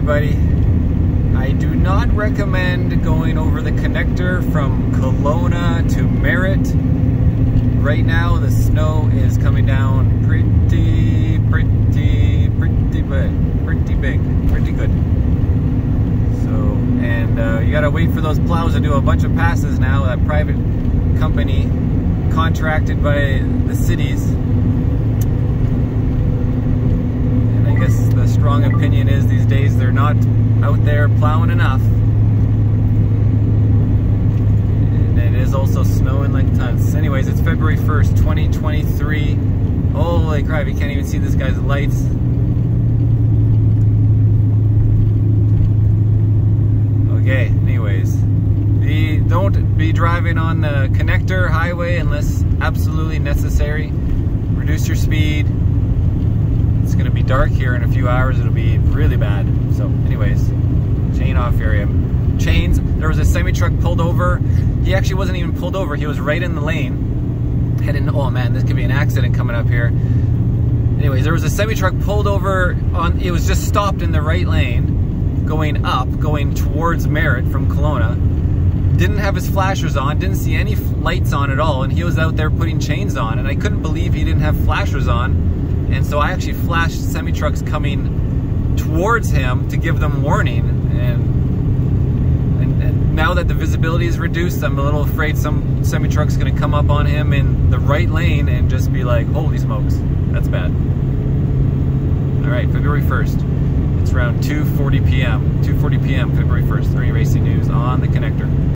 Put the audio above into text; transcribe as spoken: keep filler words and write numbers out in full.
everybody. I do not recommend going over the connector from Kelowna to Merritt. Right now the snow is coming down pretty, pretty, pretty big, pretty big, pretty good. So, and uh, you gotta wait for those plows to do a bunch of passes now. That private company contracted by the cities. And I guess the strong opinion is these days they're not out there plowing enough. And it is also snowing like tons. Anyways, it's February first, twenty twenty-three. Holy crap, you can't even see this guy's lights. Okay, anyways. Be, don't be driving on the connector highway unless absolutely necessary. Reduce your speed. It's going to be dark here in a few hours. It'll be really bad. So anyways, chain off area. Chains. There was a semi-truck pulled over. He actually wasn't even pulled over. He was right in the lane. Heading, oh man, this could be an accident coming up here. Anyways, there was a semi-truck pulled over on, it was just stopped in the right lane, going up, going towards Merritt from Kelowna. Didn't have his flashers on, didn't see any lights on at all, and he was out there putting chains on, and I couldn't believe he didn't have flashers on. And so I actually flashed semi-trucks coming towards him to give them warning. And, and, and now that the visibility is reduced, I'm a little afraid some semi-truck's gonna come up on him in the right lane and just be like, holy smokes, that's bad. All right, February first. It's around two forty p m two forty p m February first. three Racing News on the connector.